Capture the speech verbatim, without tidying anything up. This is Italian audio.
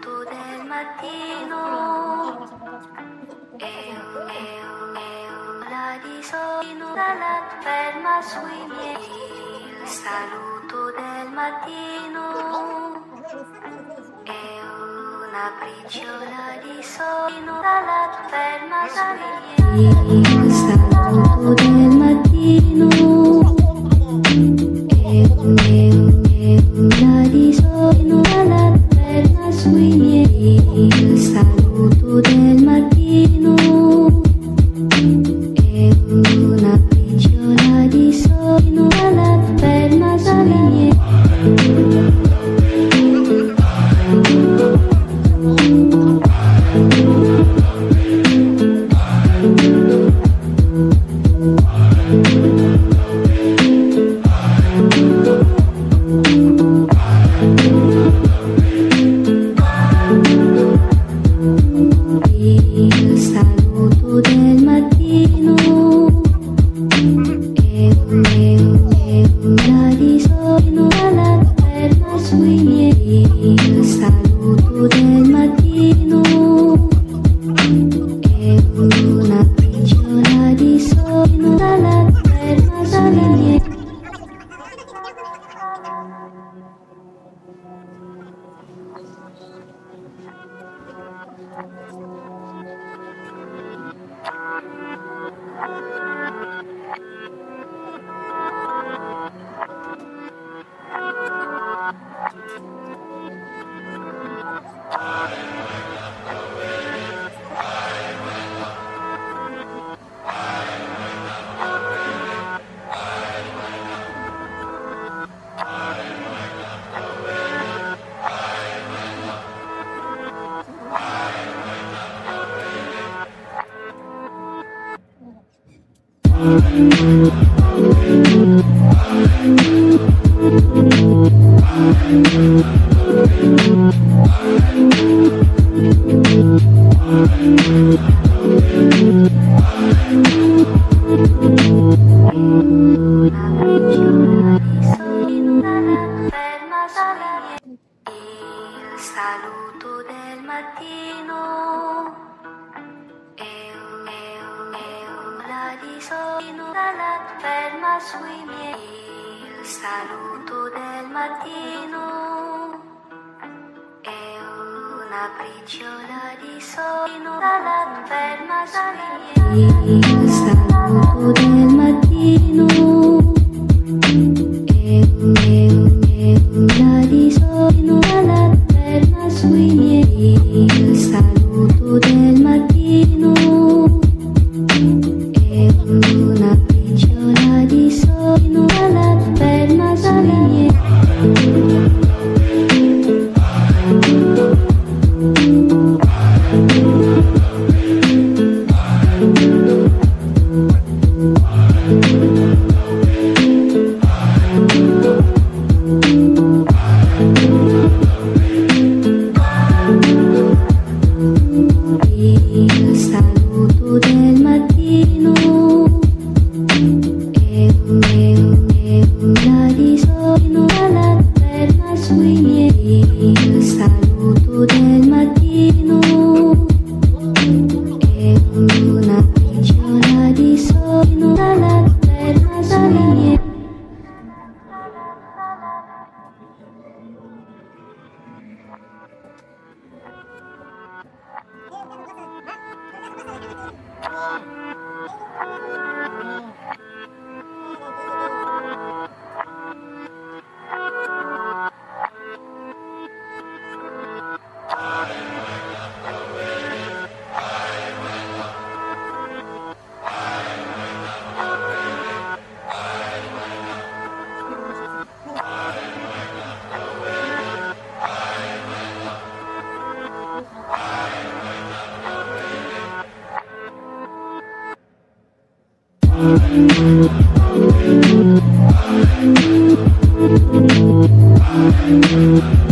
saluto del mattino, eu, eu, eu, la di solino dalla ferma sui miei, il saluto del mattino, è una briciola di solino dalla ferma sui miei, il saluto del mattino, eu, eu, eu, la di solino dalla ferma sui miei, il saluto del mattino, è una briciola di solino dalla ferma sui miei. Il saluto del mattino, eu, eu, eu, la di solino dalla ferma sui miei, il saluto del mattino, è una briciola di solino dalla ferma sui miei. Il saluto del mattino, eu, eu, eu, la di solino dalla ferma sui miei, il saluto del mattino, è una briciola di solino dalla ferma sui miei, il saluto del mattino, eu, eu, eu, la di solino dalla ferma sui miei, il saluto del mattino, è una briciola di solino dalla ferma sui miei. Il saluto del mattino, eu, eu, eu, la di solino dalla ferma sui miei, il saluto del mattino, è una briciola di solino dalla ferma sui miei. Thank you.